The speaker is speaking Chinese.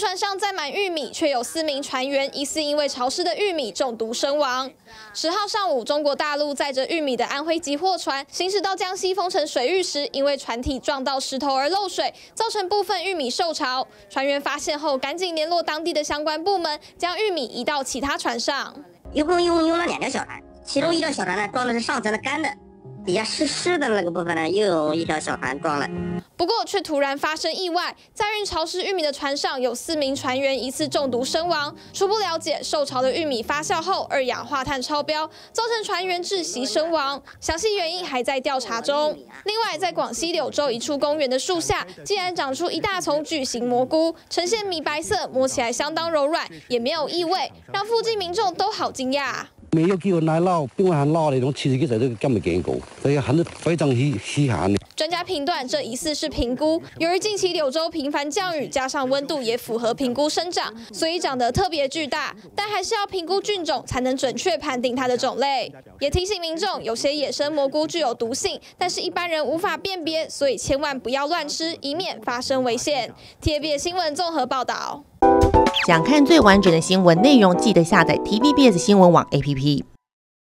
船上载满玉米，却有4名船员疑似因为潮湿的玉米中毒身亡。10号上午，中国大陆载着玉米的安徽籍货船行驶到江西丰城水域时，因为船体撞到石头而漏水，造成部分玉米受潮。船员发现后，赶紧联络当地的相关部门，将玉米移到其他船上。 一共用了2条小船，其中1条小船呢装的是上层的干的。 底下湿的那个部分呢，又有1条小船装了。 不过却突然发生意外，载运潮湿玉米的船上有4名船员疑似中毒身亡。初步了解，受潮的玉米发酵后2氧化碳超标，造成船员窒息身亡。详细原因还在调查中。另外，在广西柳州一处公园的树下，竟然长出一大丛巨型蘑菇，呈现米白色，摸起来相当柔软，也没有异味，让附近民众都好惊讶。 未有見過奶撈，邊個肯撈嚟種刺激就都今日見過，所以很非常稀罕。 專家評斷，這疑似是評估。由於近期柳州頻繁降雨，加上溫度也符合評估生長，所以長得特別巨大。但還是要評估菌種，才能準確判定它的種類。也提醒民眾，有些野生蘑菇具有毒性，但是一般人無法辨別，所以千萬不要亂吃，以免發生危險。TVBS 新聞綜合報道。 想看最完整的新闻内容，记得下载 TVBS 新闻网 APP。